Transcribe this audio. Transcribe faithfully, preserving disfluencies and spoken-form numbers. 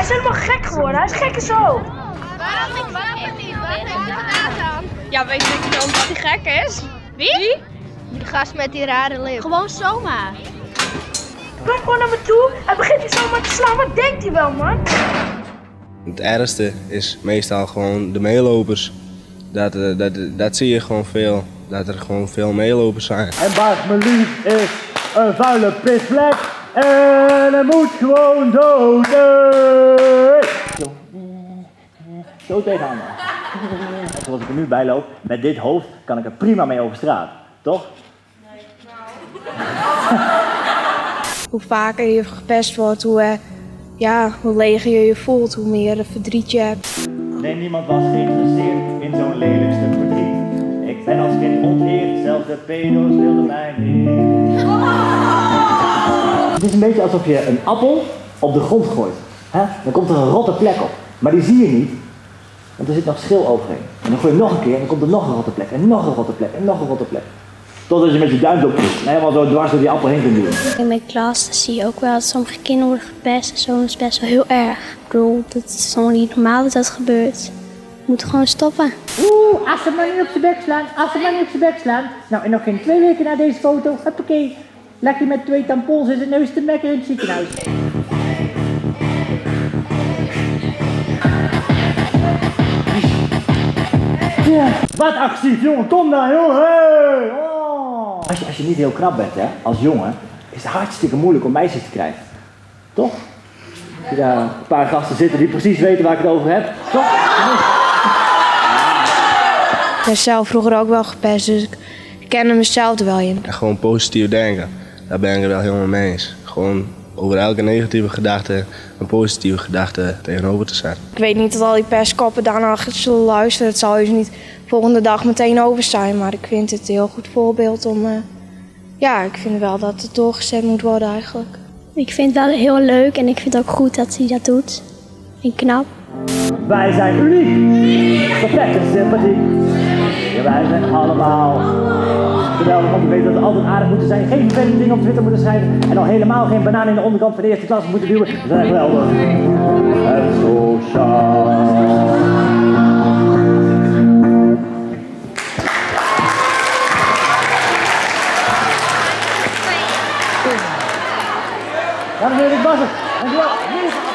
is helemaal gek geworden. Hij is gekke zo. Waarom niet? Waarom niet? Waarom heeft hij gedaan dan? Ja, weet je niet omdat hij gek is? Wie? Wie? Die gast met die rare lip. Gewoon zomaar. Kom gewoon naar me toe en begint hij zomaar te slaan. Wat denkt hij wel, man? Het ergste is meestal gewoon de meelopers. Dat, dat, dat zie je gewoon veel. Dat er gewoon veel meelopers zijn. En Bart Melief is een vuile pisvlek. En hij moet gewoon dood. Zo, zo tegenaan. Zoals ik er nu bij loop, met dit hoofd, kan ik er prima mee over straat. Toch? Nee, nou. Hoe vaker je gepest wordt, hoe, uh, ja, hoe leger je je voelt, hoe meer verdriet je hebt. Nee, niemand was geïnteresseerd in zo'n lelijk stuk verdriet. Ik ben als kind onteerd, zelfs de pedo's wilden mij niet. Het is een beetje alsof je een appel op de grond gooit. Hè? Dan komt er een rotte plek op, maar die zie je niet, want er zit nog schil overheen. En dan gooi je hem nog een keer en dan komt er nog een rotte plek, en nog een rotte plek, en nog een rotte plek. Totdat je met je duim op helemaal zo dwars door die appel heen kunt duwen. In mijn klas zie je ook wel dat sommige kinderen worden gepest en zo is best wel heel erg. Ik bedoel, dat is soms niet normaal dat dat gebeurt. Je moet gewoon stoppen. Oeh, als ze maar niet op zijn bek slaan, als ze maar niet op zijn bek slaan. Nou, en nog geen twee weken na deze foto, hoppakee. Leg je met twee tampons in zijn neus te mekken in het ziekenhuis. Ja, wat actief, jongen, kom dan, jongen. Hey. Oh. Als, je, als je niet heel knap bent, hè, als jongen, is het hartstikke moeilijk om meisjes te krijgen. Toch? Ja, een paar gasten zitten die precies weten waar ik het over heb. Toch? Ik ben zelf vroeger ook wel gepest, dus ik ken mezelf er wel in. En gewoon positief denken, daar ben ik er wel helemaal mee eens. Gewoon over elke negatieve gedachte een positieve gedachte tegenover te zetten. Ik weet niet dat al die pestkoppen daarna zullen luisteren. Het zal je niet de volgende dag meteen over zijn, maar ik vind het een heel goed voorbeeld om... Uh, ja, ik vind wel dat het doorgezet moet worden eigenlijk. Ik vind het wel heel leuk en ik vind het ook goed dat hij dat doet. En knap. Wij zijn uniek, perfect en sympathiek. Ja, wij zijn allemaal geweldig, want we weten dat we altijd aardig moeten zijn. Geen vervelende dingen op Twitter moeten schrijven. En al helemaal geen banaan in de onderkant van de eerste klas moeten duwen. We zijn geweldig. En sociaal. Dames en heren, dit was het. Dankjewel.